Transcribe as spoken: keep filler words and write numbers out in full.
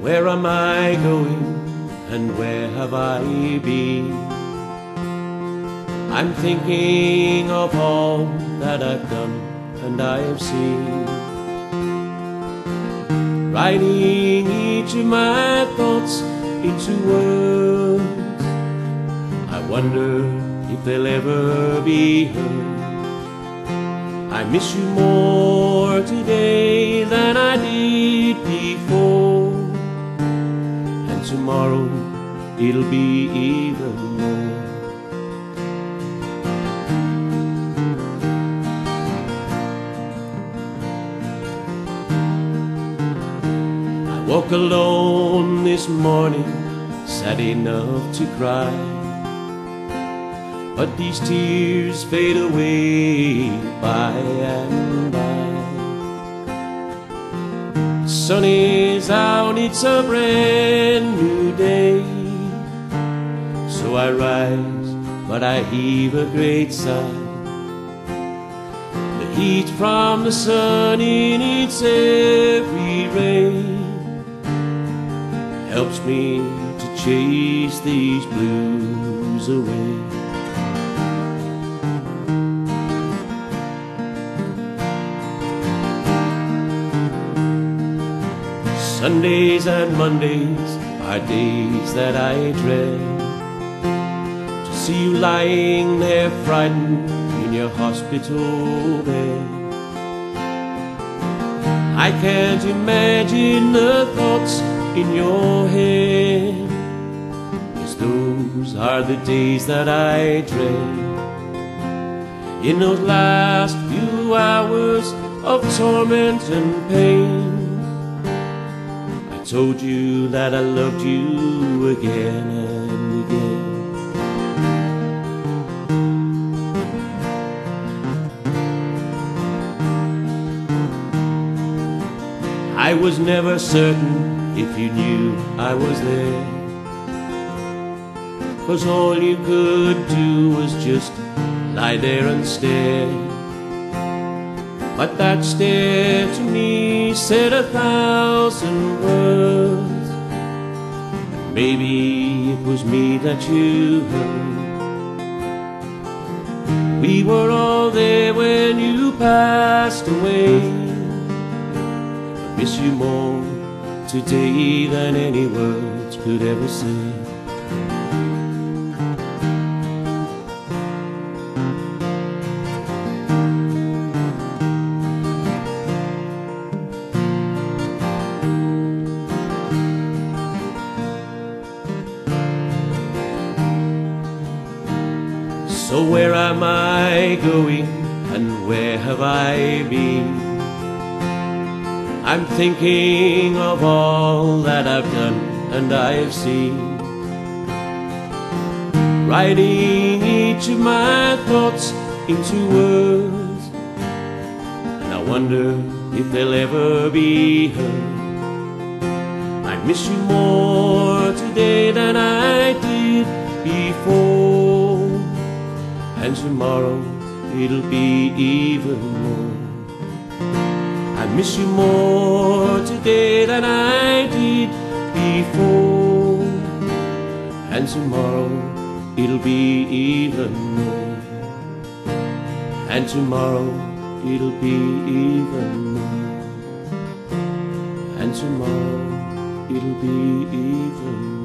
Where am I going and where have I been? I'm thinking of all that I've done and I have seen, writing each of my thoughts into words. I wonder if they'll ever be heard. I miss you more today than I did before, and tomorrow it'll be even more. I woke alone this morning, sad enough to cry, but these tears fade away by and by. The sun is out, it's a brand new day. So I rise, but I heave a great sigh. The heat from the sun in its every ray helps me to chase these blues away. Sundays and Mondays are days that I dread, to see you lying there frightened in your hospital bed. I can't imagine the thoughts in your head, 'cause those are the days that I dread. In those last few hours of torment and pain, I told you that I loved you again and again. I was never certain if you knew I was there, 'cause all you could do was just lie there and stare. But that stare to me said a thousand words, and maybe it was me that you heard. We were all there when you passed away. I miss you more today than any words could ever say. So where am I going and where have I been? I'm thinking of all that I've done and I have seen, writing each of my thoughts into words, and I wonder if they'll ever be heard. I miss you more today than I did before, and tomorrow it'll be even more. I miss you more today than I did before, and tomorrow it'll be even more, and tomorrow it'll be even more, and tomorrow it'll be even more.